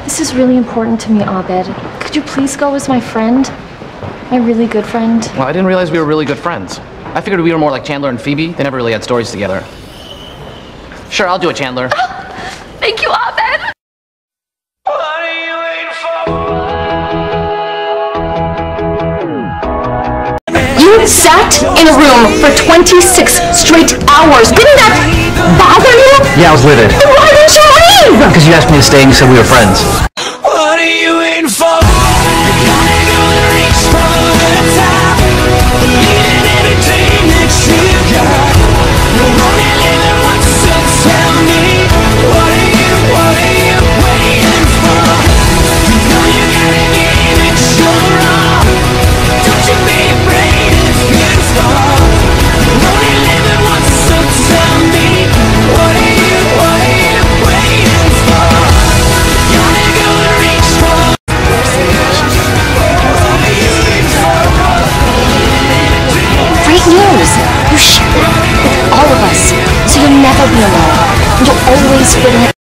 This is really important to me, Abed. Could you please go as my friend? My really good friend. Well, I didn't realize we were really good friends. I figured we were more like Chandler and Phoebe. They never really had stories together. Sure, I'll do it, Chandler. Oh, thank you, Abed. You sat in a room for 26 straight hours. Didn't that bother you? Yeah, I was livid. Then why didn't you leave? Because you asked me to stay and you said we were friends. What are you waiting for? You're gonna go and reach for the top. Leaving everything that you got. You're only living once, so tell me. What are you waiting for? You know you gotta give it your all. Don't you be afraid if it's fall. You're only living once, so tell me. What are you waiting for? Gonna go and reach for. Great news! You share it with all of us, so you'll never be alone. And you'll always feel